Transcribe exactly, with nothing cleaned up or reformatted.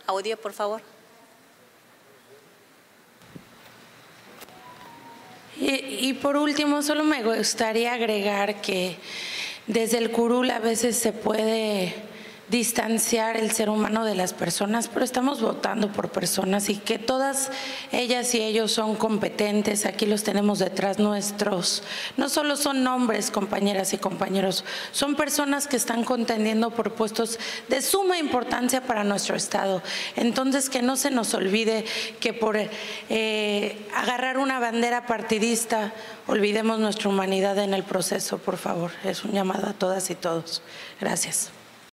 Audio, por favor. Y, y por último, solo me gustaría agregar que desde el curul a veces se puede distanciar el ser humano de las personas, pero estamos votando por personas y que todas ellas y ellos son competentes. Aquí los tenemos detrás nuestros. No solo son nombres, compañeras y compañeros, son personas que están contendiendo por puestos de suma importancia para nuestro Estado. Entonces, que no se nos olvide que por eh, agarrar una bandera partidista olvidemos nuestra humanidad en el proceso, por favor. Es un llamado a todas y todos. Gracias.